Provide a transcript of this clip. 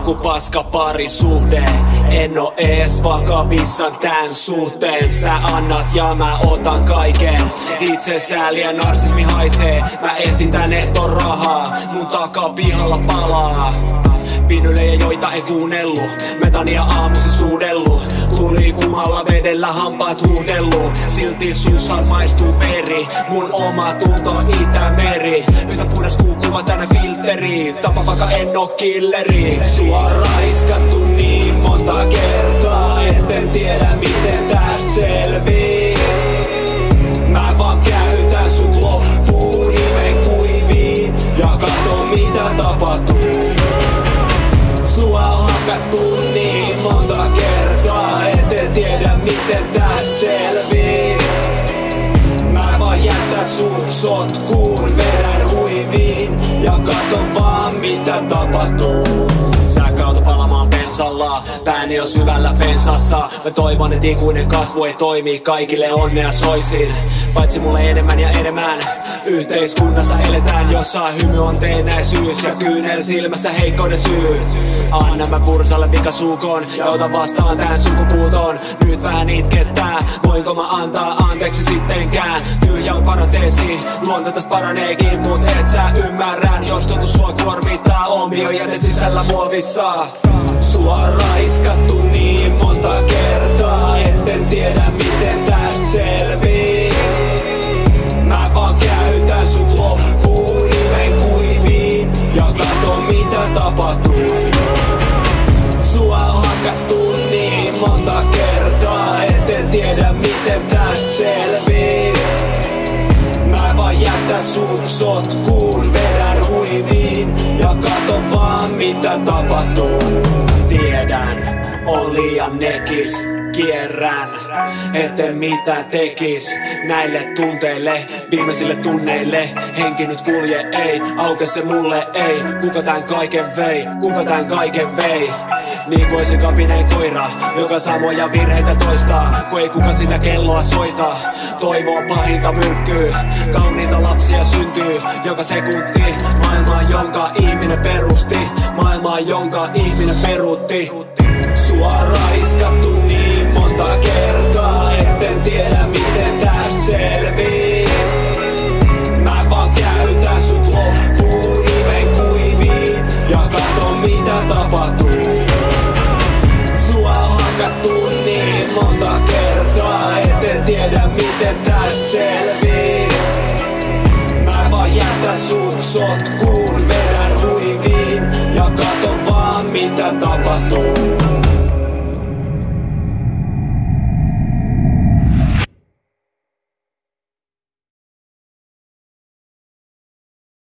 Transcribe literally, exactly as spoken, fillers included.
ku paska parisuhde. En oo ees vakavissaan tän suhteen. Sä annat ja mä otan kaiken. Itsesääli ja narsismi haisee. Mä esitän et on rahaa. Mun takaa pihalla palaa. Vinylejä joita ei kuunnellu. Metania aamusi suudellu. Tuli kumalla vedellä hampaat huudellu. Silti suussa maistuu veri. Mun oma tunto Itämeri. Yhtä puhdas kuukuva tänä filteri. Tapa vaikka en oo killeri. Sua raiskattu niin monta kertaa. Etten tiedä miten tästä selvii. Mä vaan käytän sut loppuun nimen kuiviin. Ja kato mitä tapahtuu. Sua on hakattu niin monta kertaa. Etten tiedä miten tästä selvii. Mä vaan jättä sut sotkuun. Vedän huiviin ja katon vaan mitä tapahtuu. Sä kautta palamaan pensalla. Pääni on syvällä pensassa. Mä toivon et ikuinen kasvu ei toimi. Kaikille onnea soisin. Paitsi mulle enemmän ja enemmän. Yhteiskunnassa eletään, jossa hymy on teenäisyys. Ja kyynel silmässä heikkouden syy. Anna mä pursalle pikasuukon. Ja ota vastaan tän sukupuuton. Nyt vähän itkettää. Voinko mä antaa anteeksi sittenkään? Tyhjä on paranteesi. Luonto tästä paraneekin. Mut et sä ymmärrän. Jos totu sua kuormittaa. Omioiden sisällä muovissa. Sua on raiskattu niin monta kertaa. Etten tiedä miten tästä selvii. Mä vaan käytän sut loppuun nimen kuiviin. Ja kato mitä tapahtuu. Sua on hakattu niin monta kertaa. Etten tiedä miten tästä selvii. Mä vaan jätän sut sotkuun. Vedän huiviin. Ja kato vaan mitä tapahtuu. Tiedän, on liian nekis. Kierrän, etten mitään tekis. Näille tunteille, viimeisille tunneille. Henki nyt kulje, ei, auke se mulle, ei. Kuka tän kaiken vei, kuka tän kaiken vei. Niin kuin se kapineen koira, joka samoja virheitä toistaa. Kun ei kuka sitä kelloa soita. Toivo on pahinta myrkkyy. Kauniita lapsia syntyy joka sekunti. Maailmaa jonka ihminen perusti. Maailmaa jonka ihminen peruutti. Sua on raiskattu niin monta kertaa. Etten tiedä miten tästä selvii. Mä vaan käytän sut loppuun nimen kuiviin. Ja kato mitä tapahtuu. Sua on hakattu niin monta kertaa. Etten tiedä miten tästä selvii. Mä vaan jätän sut sotkuun. Vedän huiviin. Ja kato vaan mitä tapahtuu.